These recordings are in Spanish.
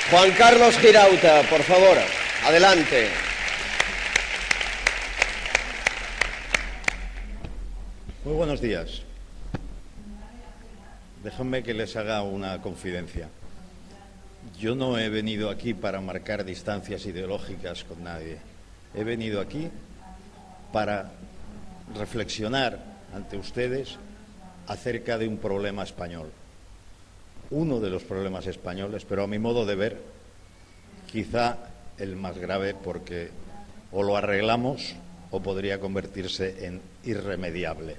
Juan Carlos Girauta, por favor, adelante. Muy buenos días. Déjenme que les haga una confidencia. Yo no he venido aquí para marcar distancias ideológicas con nadie. He venido aquí para reflexionar ante ustedes acerca de un problema español. Uno de los problemas españoles, pero a mi modo de ver, quizá el más grave, porque o lo arreglamos o podría convertirse en irremediable.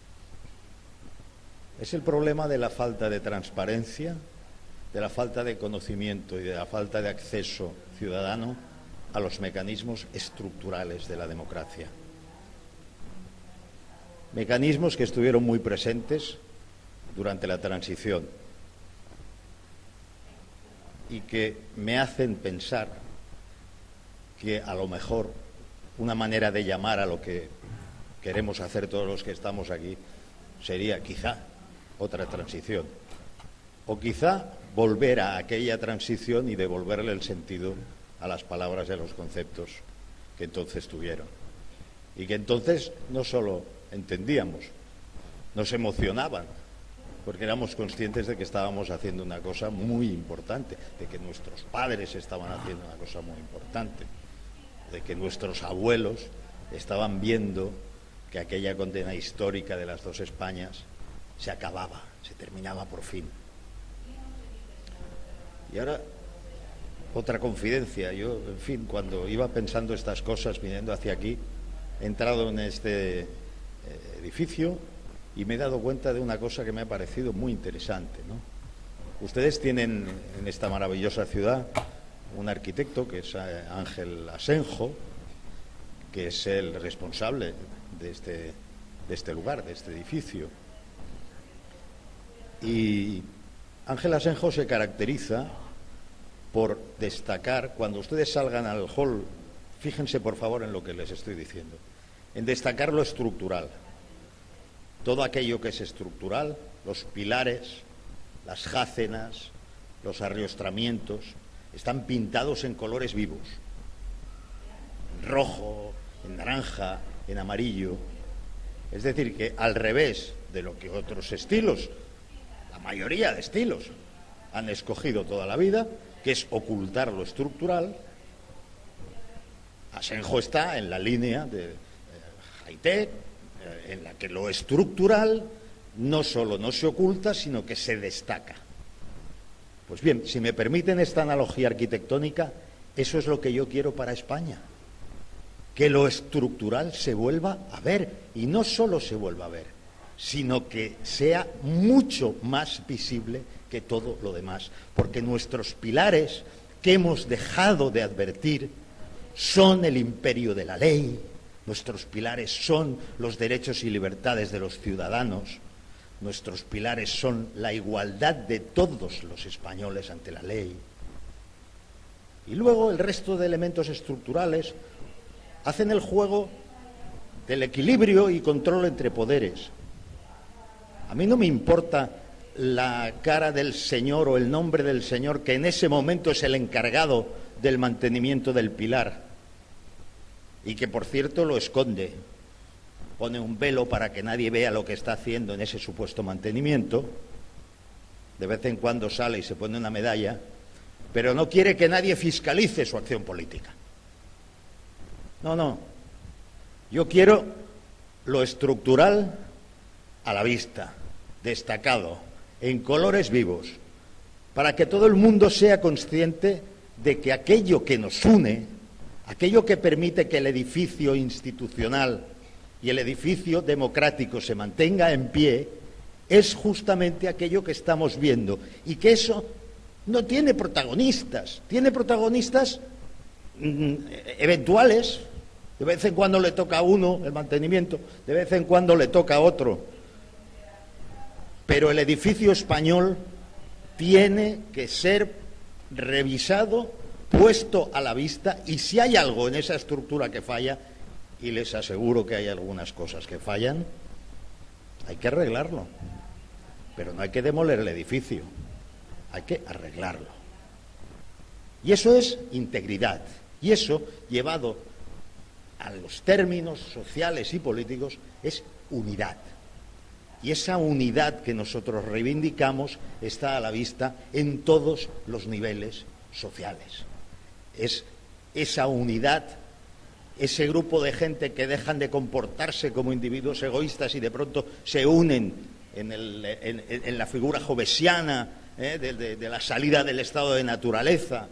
Es el problema de la falta de transparencia, de la falta de conocimiento y de la falta de acceso ciudadano a los mecanismos estructurales de la democracia. Mecanismos que estuvieron muy presentes durante la transición y que me hacen pensar que a lo mejor una manera de llamar a lo que queremos hacer todos los que estamos aquí sería quizá otra transición, o quizá volver a aquella transición y devolverle el sentido a las palabras y a los conceptos que entonces tuvieron, y que entonces no solo entendíamos, nos emocionaban, porque éramos conscientes de que estábamos haciendo una cosa muy importante, de que nuestros padres estaban haciendo una cosa muy importante, de que nuestros abuelos estaban viendo que aquella condena histórica de las dos Españas se acababa, se terminaba por fin. Y ahora, otra confidencia. Yo, en fin, cuando iba pensando estas cosas, viniendo hacia aquí, he entrado en este edificio y me he dado cuenta de una cosa que me ha parecido muy interesante, ¿no? Ustedes tienen en esta maravillosa ciudad un arquitecto que es Ángel Asenjo, que es el responsable de este lugar, de este edificio. Y Ángel Asenjo se caracteriza por destacar, cuando ustedes salgan al hall, fíjense por favor en lo que les estoy diciendo, en destacar lo estructural. Todo aquello que es estructural, los pilares, las jácenas, los arriostramientos, están pintados en colores vivos, en rojo, en naranja, en amarillo. Es decir, que al revés de lo que otros estilos, la mayoría de estilos, han escogido toda la vida, que es ocultar lo estructural, Asenjo está en la línea de high-tech, en la que lo estructural no solo no se oculta, sino que se destaca. Pues bien, si me permiten esta analogía arquitectónica, eso es lo que yo quiero para España, que lo estructural se vuelva a ver, y no solo se vuelva a ver, sino que sea mucho más visible que todo lo demás, porque nuestros pilares que hemos dejado de advertir son el imperio de la ley, nuestros pilares son los derechos y libertades de los ciudadanos, nuestros pilares son la igualdad de todos los españoles ante la ley. Y luego el resto de elementos estructurales hacen el juego del equilibrio y control entre poderes. A mí no me importa la cara del señor o el nombre del señor que en ese momento es el encargado del mantenimiento del pilar y que, por cierto, lo esconde. Pone un velo para que nadie vea lo que está haciendo en ese supuesto mantenimiento. De vez en cuando sale y se pone una medalla, pero no quiere que nadie fiscalice su acción política. No. Yo quiero lo estructural a la vista, destacado, en colores vivos, para que todo el mundo sea consciente de que aquello que nos une, aquello que permite que el edificio institucional y el edificio democrático se mantenga en pie, es justamente aquello que estamos viendo, y que eso no tiene protagonistas, tiene protagonistas eventuales. De vez en cuando le toca a uno el mantenimiento, de vez en cuando le toca a otro. Pero el edificio español tiene que ser revisado, puesto a la vista, y si hay algo en esa estructura que falla, y les aseguro que hay algunas cosas que fallan, hay que arreglarlo. Pero no hay que demoler el edificio, hay que arreglarlo. Y eso es integridad. Y eso, llevado a los términos sociales y políticos, es unidad. Y esa unidad que nosotros reivindicamos está a la vista en todos los niveles sociales. Es esa unidad, ese grupo de gente que dejan de comportarse como individuos egoístas y de pronto se unen en la figura jovesiana de la salida del estado de naturaleza.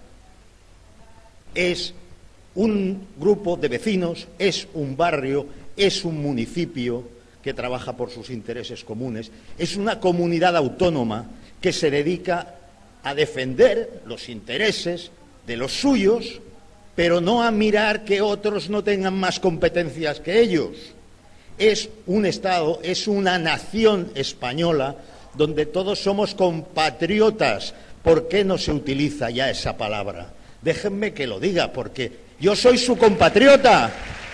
Es un grupo de vecinos, es un barrio, es un municipio que trabaja por sus intereses comunes, es una comunidad autónoma que se dedica a defender los intereses de los suyos, pero no a mirar que otros no tengan más competencias que ellos. Es un Estado, es una nación española donde todos somos compatriotas. ¿Por qué no se utiliza ya esa palabra? Déjenme que lo diga, porque yo soy su compatriota.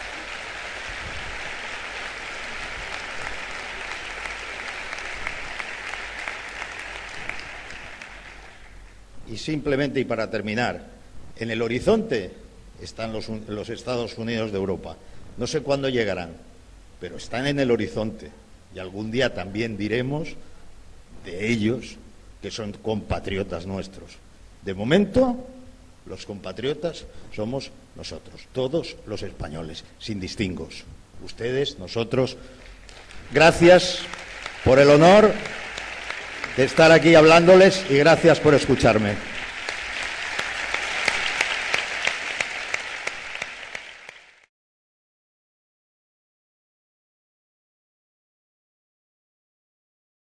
Y simplemente, y para terminar, en el horizonte están los Estados Unidos de Europa. No sé cuándo llegarán, pero están en el horizonte. Y algún día también diremos de ellos que son compatriotas nuestros. De momento, los compatriotas somos nosotros, todos los españoles, sin distingos. Ustedes, nosotros. Gracias por el honor de estar aquí hablándoles y gracias por escucharme.